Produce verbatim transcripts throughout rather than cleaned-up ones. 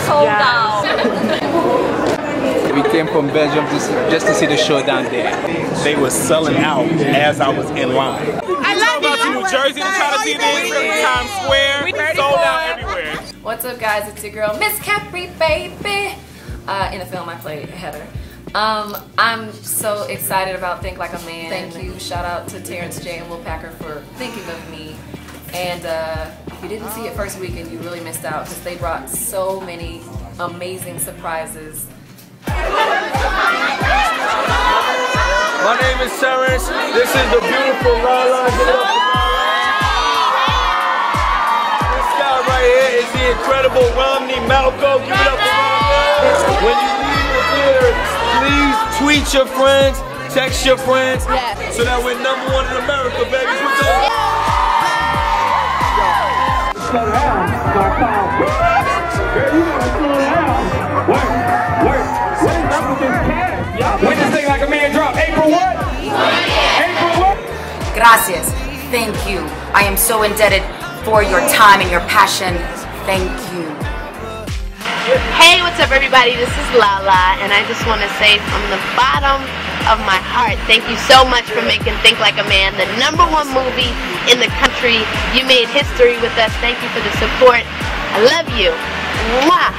sold out. We came from Belgium just, just to see the show down there. They were selling out as I was in line. I love you. To New Jersey to try to see this in Times Square. Sold out everywhere. What's up, guys? It's your girl, Miss Capri, baby. Uh, in the film, I played Heather. Um, I'm so excited about Think Like a Man. Thank you. Shout out to Terrence J and Will Packer for thinking of me. And uh, if you didn't see it first weekend, you really missed out because they brought so many amazing surprises. My name is Terrence. This is the beautiful Lala. Give it up for Lala. This guy right here is the incredible Romany Malco. Give it up for Romany. When you leave the theater, please tweet your friends, text your friends, yes, so that we're number one in America, baby. Put those. Slow down, start calm. Girl, you gotta slow down. Work, work. What is up with this cat? When this Thing Like a Man drop? April what? April what? Gracias. Thank you. I am so indebted for your time and your passion. Thank you. Hey, what's up, everybody? This is Lala, and I just want to say from the bottom of my heart, thank you so much for making Think Like a Man the number one movie in the country. You made history with us. Thank you for the support. I love you. Mwah.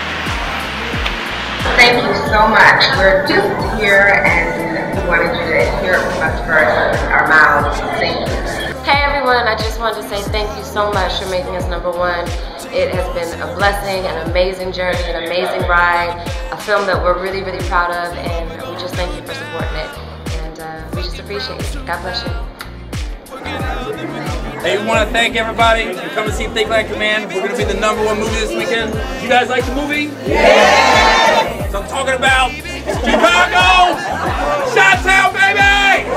Thank you so much. We're just here and we wanted you to hear it from us first, our mouths. Thank you. Hey everyone, I just wanted to say thank you so much for making us number one. It has been a blessing, an amazing journey, an amazing ride, a film that we're really, really proud of, and we just thank you for supporting it. And uh, we just appreciate it. God bless you. Hey, we want to thank everybody for coming to see Think Like a Man. We're going to be the number one movie this weekend. You guys like the movie? Yeah! So I'm talking about Chicago! Chi-Town, baby!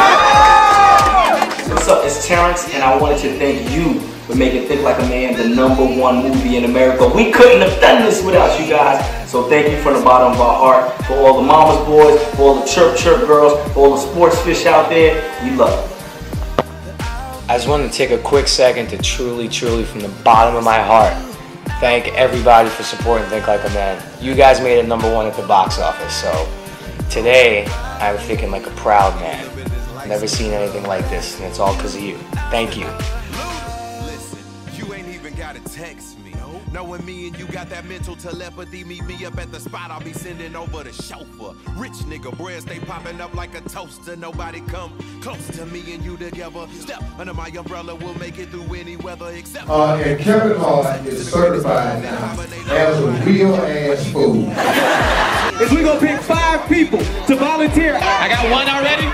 What's up? It's Terrence, and I wanted to thank you for making Think Like a Man the number one movie in America. We couldn't have done this without you guys. So thank you from the bottom of our heart for all the mama's boys, for all the chirp chirp girls, for all the sports fish out there. We love it. I just wanted to take a quick second to truly, truly, from the bottom of my heart, thank everybody for supporting Think Like a Man. You guys made it number one at the box office, so today I'm thinking like a proud man. I've never seen anything like this, and it's all because of you. Thank you. Listen, you ain't even gotta text me. Knowing me and you got that mental telepathy, meet me up at the spot, I'll be sending over the chauffeur. Rich nigga bread stay popping up like a toaster. Nobody come close to me and you together. Step under my umbrella, we'll make it through any weather except. Uh, and Kevin Hart is certified now as a real ass fool. Is we gonna pick five people to volunteer. I got one already.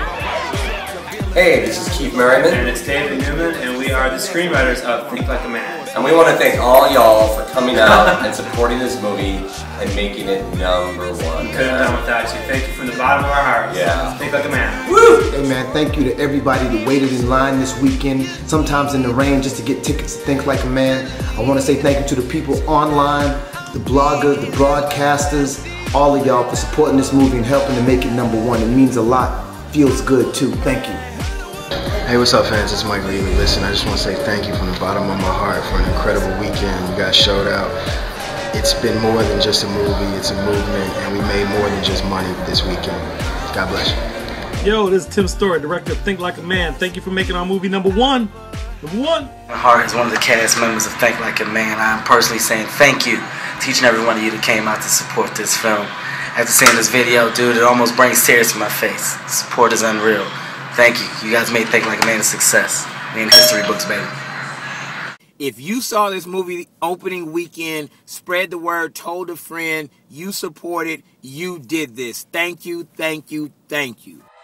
Hey, this is Keith Merriman. And it's David Newman, and we are the screenwriters of Think Like a Man. And we want to thank all y'all for coming out and supporting this movie and making it number one. We couldn't have done without you. Thank you from the bottom of our hearts. Yeah. Think Like a Man. Woo! Hey man, thank you to everybody that waited in line this weekend, sometimes in the rain just to get tickets to Think Like a Man. I want to say thank you to the people online, the bloggers, the broadcasters, all of y'all for supporting this movie and helping to make it number one. It means a lot. Feels good too. Thank you. Hey, what's up, fans? It's Michael Ealy. Listen, I just want to say thank you from the bottom of my heart for an incredible weekend. You guys showed out. It's been more than just a movie, it's a movement, and we made more than just money this weekend. God bless you. Yo, this is Tim Story, director of Think Like a Man. Thank you for making our movie number one. Number one. Hart is one of the cast members of Think Like a Man. I'm personally saying thank you to each and every one of you that came out to support this film. After seeing this video, dude, it almost brings tears to my face. The support is unreal. Thank you. You guys made Think Like a Man a success. We in history books, baby. If you saw this movie opening weekend, spread the word, told a friend, you supported, you did this. Thank you, thank you, thank you.